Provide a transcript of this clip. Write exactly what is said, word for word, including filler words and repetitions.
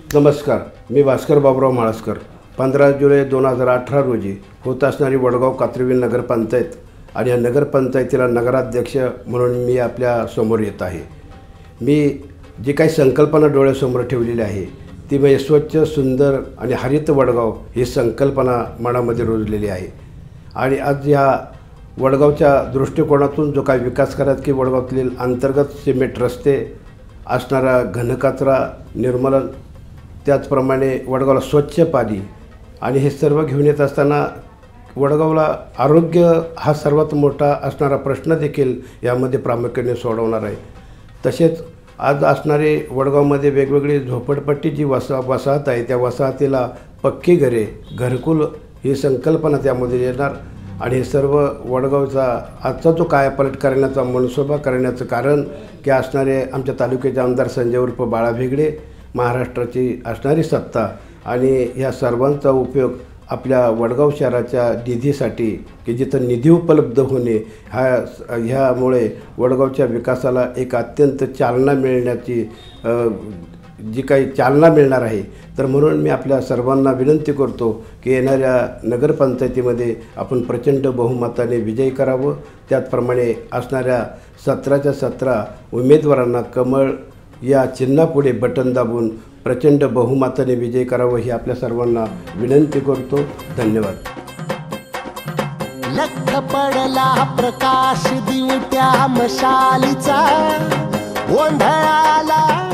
नमस्कार, मी भास्कर बाबुराव माळसकर. पंधरा जुलै दोन हजार अठरा रोजी होत असणारी वडगाव कात्रविल नगरपंचायत आणि या नगरपंचायतीला नगराध्यक्ष म्हणून मी आपल्या समोर येत आहे. मी जी काही संकल्पना डोळ्यासमोर ठेवलेली आहे ती म्हणजे स्वच्छ, सुंदर आणि हरित वडगाव ही संकल्पना मनामध्ये रुजलेली आहे. आणि आज ह्या वडगावच्या दृष्टिकोनातून जो काही विकास करायचा की वडगावातील अंतर्गत सिमेंट रस्ते, असणारा घनकचरा निर्मूलन, त्याचप्रमाणे वडगावला स्वच्छ पाणी आणि हे सर्व घेऊन येत असताना वडगावला आरोग्य हा सर्वात मोठा असणारा प्रश्न देखील यामध्ये प्रामुख्याने सोडवणार आहे. तसेच आज असणारे वडगावमध्ये वेगवेगळी झोपडपट्टी जी वसा वसाहत आहे त्या वसाहतीला पक्की घरे, घरकुल ही संकल्पना त्यामध्ये येणार. आणि हे सर्व वडगावचा आजचा जो कायापालट करण्याचा मनसुबा करण्याचं कारण की असणारे आमच्या तालुक्याचे आमदार संजय उर्फ बाळा भेगडे, महाराष्ट्राची असणारी सत्ता आणि ह्या सर्वांचा उपयोग आपल्या वडगाव शहराच्या निधीसाठी की जिथं निधी उपलब्ध होणे ह्या ह्यामुळे वडगावच्या विकासाला एक अत्यंत चालना मिळण्याची जी काही चालना मिळणार आहे. तर म्हणून मी आपल्या सर्वांना विनंती करतो की येणाऱ्या नगरपंचायतीमध्ये आपण प्रचंड बहुमताने विजयी करावं. त्याचप्रमाणे असणाऱ्या सतराच्या सतरा उमेदवारांना कमळ या चिन्हापुढे बटन दाबून प्रचंड बहुमताने विजय करावं ही आपल्या सर्वांना विनंती करतो. धन्यवाद. लख पडला प्रकाश दिवट्या मशालीचा, गोंधळाला